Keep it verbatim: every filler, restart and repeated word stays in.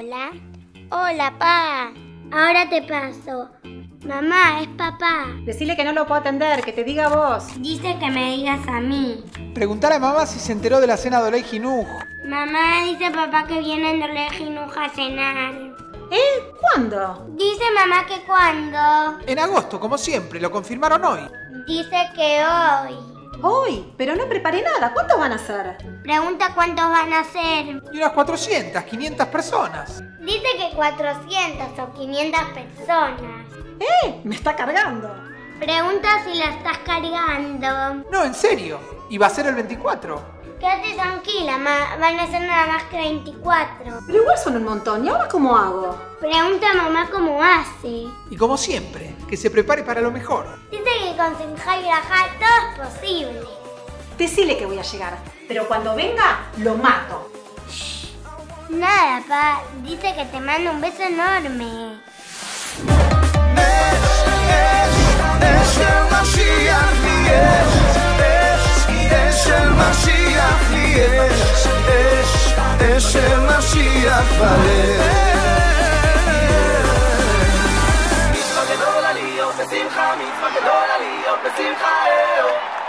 Hola. Hola, pa. Ahora te paso. Mamá, es papá. Decile que no lo puedo atender, que te diga vos. Dice que me digas a mí. Preguntale a mamá si se enteró de la cena de Oley Jinuj. Mamá, dice papá que viene en Oley Jinuj a cenar. ¿Eh? ¿Cuándo? Dice mamá que cuándo. En agosto, como siempre, lo confirmaron hoy. Dice que hoy. Hoy, pero no preparé nada. ¿Cuántos van a ser? Pregunta cuántos van a ser. Y unas cuatrocientas, quinientas personas. Dice que cuatrocientas o quinientas personas. ¡Eh! Me está cargando. Pregunta si la estás cargando. No, en serio. Y va a ser el veinticuatro. Quédate tranquila, ma. Van a ser nada más que veinticuatro. Pero igual son un montón. ¿Y ahora cómo hago? Pregunta a mamá cómo hace. Y como siempre, que se prepare para lo mejor. Dice que con Simjá y Brajá todo es posible. Decile que voy a llegar. Pero cuando venga, lo mato. Nada, pa. Dice que te manda un beso enorme. Es el Mashiach li es, es el Mashiach li es, es el Mashiach vale. Mitzvah gedol aliyot besimcha, mitzvah gedol aliyot besimcha.